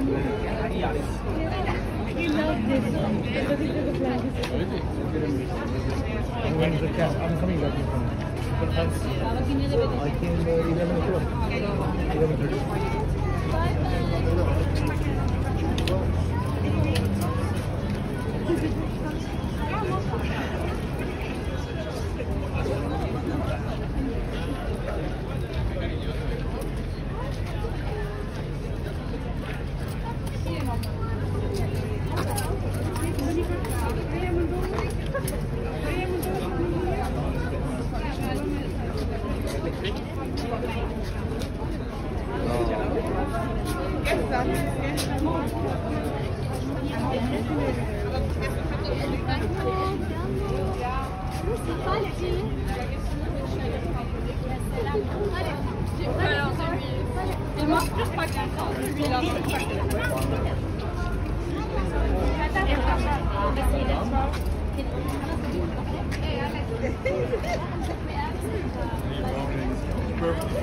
He loved this. Because he took a flight. When is the cast? I'm coming back from. I came 11 o'clock. 11:30. Perfect.